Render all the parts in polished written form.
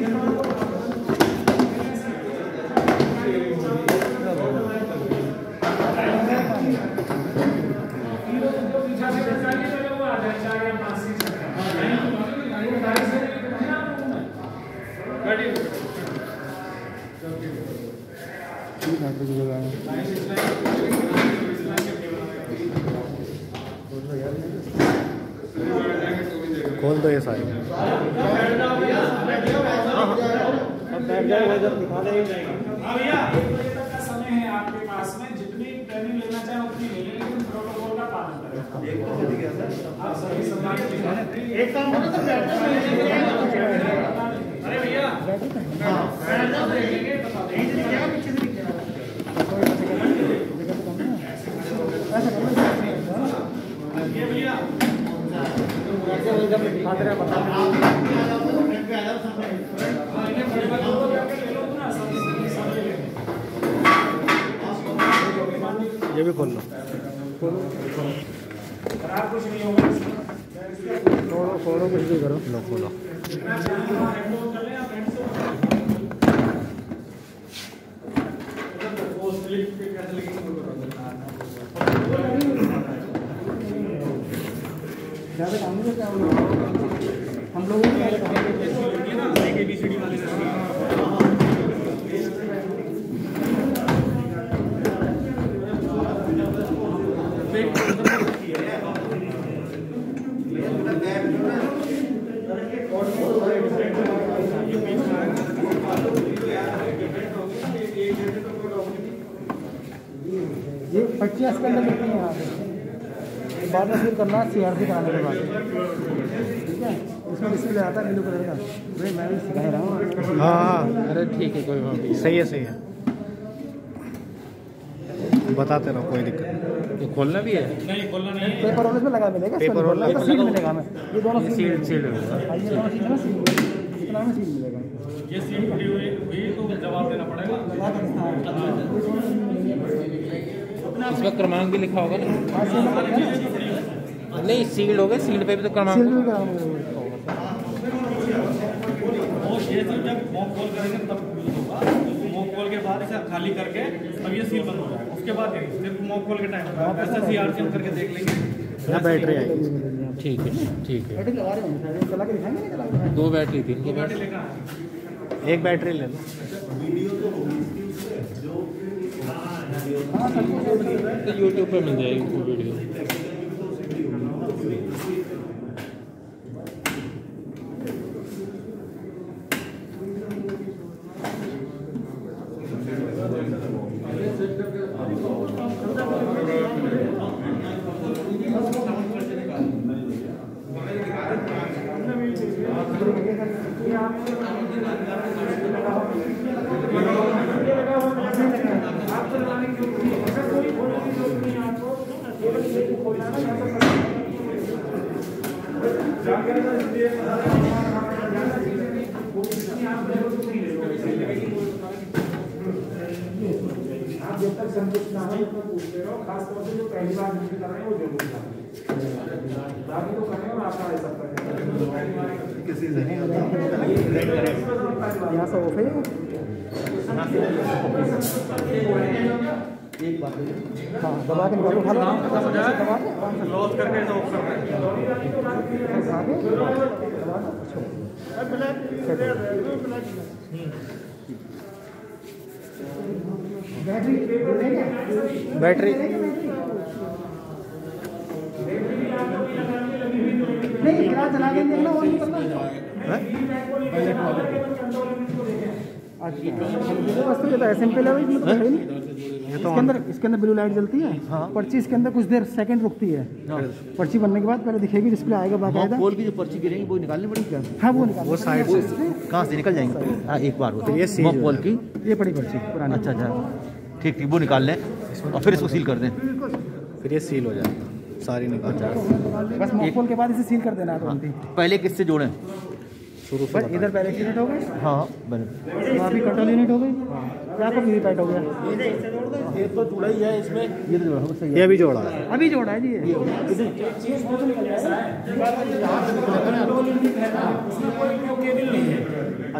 खोल दो ये सारे। समय है आपके पास में, जितनी ट्रेनिंग लेना चाहे उतनी ले लें, लेकिन प्रोटोकॉल का पालन करें। आप सभी सम्मान एक काम करो तो अरे भैया ये भी खोल लो। कुछ नहीं होगा, खोलो कुछ भी करो। लो खोलो। हम लोग ABCD वाले ये पर्चियाँ इसके अंदर लिखी हैं यहाँ पे, बाद में फिर करना CRC कराने के बाद, ठीक है। इसमें डिस्प्ले आता है ब्लू कलर का, भाई मैं भी सिखा रहा हूँ। हाँ अरे ठीक है, कोई बात नहीं, सही है सही है, बताते रहो, कोई दिक्कत नहीं। ये खोलना भी है? नहीं खोलना नहीं है, पेपर रोल में लगा मिलेगा, पेपर रोल तो सील मिलेगा हमें। ये दोनों सील सील ये दोनों सील है ना, सील इतना में सील मिलेगा। ये सीट खुली हुई तो जवाब देना पड़ेगा। इसमें क्रमांक भी लिखा होगा ना? नहीं, सील्ड हो गया, सील्ड पे भी तो क्रमांक वो ये सब जब मॉक कॉल करेंगे तब यूज होगा। मॉक कॉल के बाद इसे खाली करके तब ये सील बंद हो जाएगा, उसके बाद सिर्फ मॉक कॉल के टाइम ऐसा CRC हम करके देख लेंगे। यहाँ बैटरी आएगी। ठीक है, ठीक है। बैटरी लगा रहे हैं, चला के दिखाएंगे ना, चला 2 बैटरी थी इनके पास। एक बैटरी ले लो। तो यूट्यूब पे मिल जाएगी वो वीडियो। आप जब तक संतुष्ट ना हो तो पूछते रहो, खास तौर से जो पहली बार ड्यूटी कर रहे हैं वो जरूर बाकी तो करें और आपका ऐसा करें। किसी से नहीं यहाँ से ऑफ है एक बात हाँ, दबा के निकालो, उठा लो, लॉस करके ऐसा ऑफ कर बैटरी नहीं, चला के देखना और नहीं करना। सिंपल है, इसके अंदर ब्लू लाइट जलती है। हाँ। पर्ची इसके अंदर कुछ देर सेकंड रुकती है। हाँ। पर्ची बनने के बाद पहले दिखेगी, डिस्प्ले आएगा बाकायदा। कॉल की जो पर्ची गिरेंगी वो निकालनी पड़ेगी क्या? हाँ, वो निकाल, वो साइड से कहाँ से निकल जाएंगे? हाँ, एक बार वो तो ये सील कॉल की ये पड़ी पर्ची पुरानी। अच्छा, ठीक, वो निकाल लें और फिर इसको सील कर दें। फिर ये सील हो जाएगा, सारी निकाल जाएगा। बस मॉकपोल के बाद इसे सील कर देना है। पहले किससे जोड़ें? शुरू से इधर बैलेंस यूनिट हो गए, हाँ, बने वहाँ भी कंट्रोल यूनिट हो गई, क्या आपका वीवीपैट हो गया। ये तो जुड़ा ही है इसमें, ये तो जोड़ा सही है। ये अभी जोड़ा है, अभी जोड़ा है जी।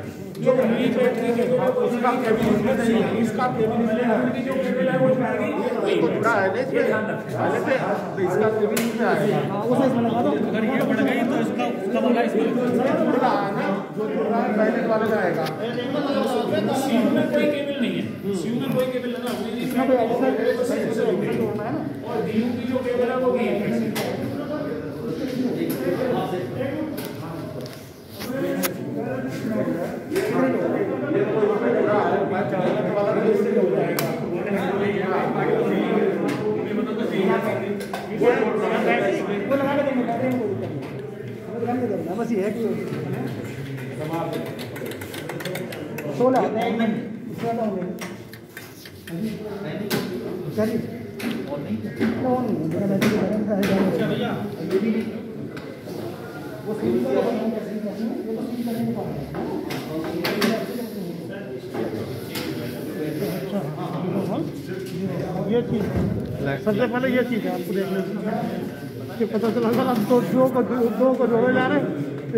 जो नई बैटरी केबल है वो उसका केबल इसमें नहीं है, इसका केबल इसमें की जो केबल है वो इसमें आएगी, ये पूरा है इसमें पहले से तो इसका केबल इसमें आएगा। हाँ वो साइज में लगा दो। अगर ये बढ़ गई तो इसका उसका वाला इसमें जो पूरा है ना, जो पूरा है पहले वाले में आएगा। सीयू में कोई केबल नहीं है, सीयू में कोई केबल ना इसमें कोई एडिशनल जोड़ना है ना। और डीयू की जो केबल है वो भी है। वो लगा के देंगे, बैटरी में कोई दिक्कत नहीं। बस ये है कि 16 इसमें तो होंगे चलिए कौन मेरा बैटरी गरम है भैया वो सील कर ये तो सील करने के बाद ये चीज़ सबसे पहले ये चीज़ है आपको देखने कि पता चला आप दो को जोड़े जा रहे हैं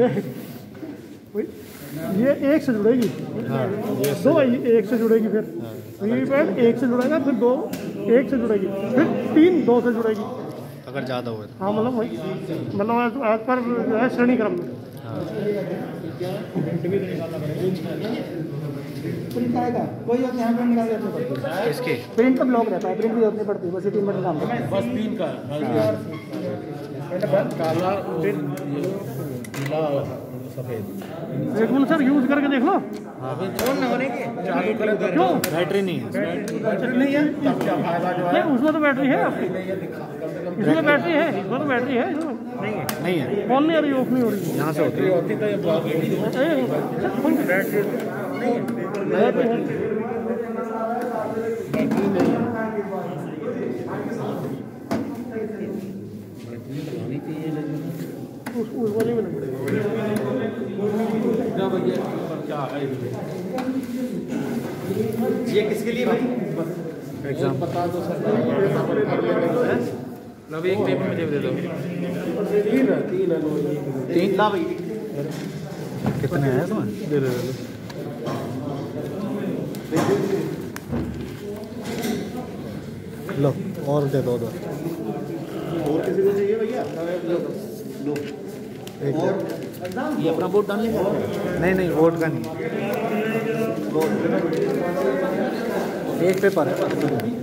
ये एक से जुड़ेगी, दो एक से जुड़ेगी, फिर ये पैड एक से जुड़ेगा, फिर दो एक से जुड़ेगी, फिर 3 2 से जुड़ेगी अगर ज़्यादा हो हाँ मतलब वही मतलब आज पर जो है श्रेणी क्रम में प्रिंट आएगा कोई और यहाँ प्रिंट निकाल देते पड़ती है इसके प्रिंट का ब्लॉक रहता है, प्रिंट भी उतनी पड़ती है, बस ये 3 मिनट काम करता है। बस 3 का काला नीला सफेद एक मिनट सर यूज करके देख लो। चालू करें तो क्यों बैटरी नहीं है नहीं है नहीं उसमें तो बैटरी है आपकी, इसमें बैटरी है, इसमें तो बैटरी है, नहीं है ऑन नहीं आ रही, ऑफ नहीं हो रही यहाँ से होती है होती तो ये प्रॉब्लम बैटरी उस वाले में लग ये किसके लिए भाई? एग्जाम बता दो सर अभी एक टेबल में दे दो 3 ला भाई कितने हैं इसमें दे दे लो और दे दो और किसी को चाहिए भैया? लो और ये अपना वोट डालने का नहीं नहीं वोट का नहीं एक पेपर है